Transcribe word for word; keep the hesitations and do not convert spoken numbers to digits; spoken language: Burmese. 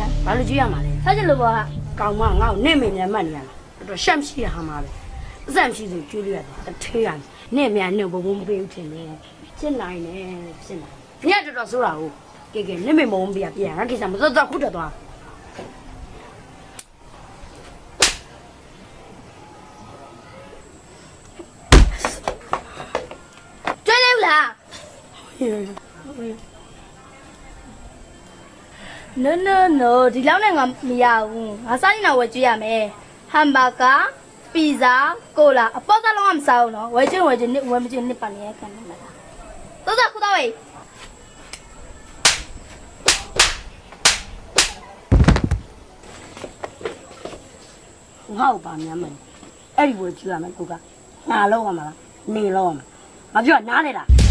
ဘာလို့ကြည့်ရမှာလဲဆက်ချင်လို့ပေါ့ဟာကောင်မငါ့ကိုနဲ့မင်းနဲ့မှတ်နေရလားတော်တော်ရှက်မရှိရဟာမှာပဲအစမရှိဆိုကျွေးလို့ရတယ်တထေးရတယ်နဲ့မြန်နဲ့ဘုံဘုံမပေးဘူးထင်တယ်ဖြစ်နိုင်တယ်ဖြစ်နိုင်ညတော်တော်ဆိုတာကိုကဲကဲနဲ့မင်းမုံပြပြငါကိစ္စမစောတော့ခုတက်သွားကျွေးလို့လားNo no no ဒီလောက်နဲ့ငါမရဘူးငါစားရင်တော့ဝယ်ကြည့်ရမယ်ဟမ်ဘာဂါပီဇာကိုလာအပေါ်ကလုံးမစားဘူးနော်ဝယ်ချင်းဝယ်ချင်းနစ်ဝယ်မချင်းနစ်ပါနေရခံနေမှာတော်တော်ခုတော့ဝေးငါ့ကိုပါများမယ်အဲ့ဒီဝယ်ကြည့်ရမယ်ကိုကငါလောက်ရမှာလားနေလောက်ရမှာငါပြောနားလေလား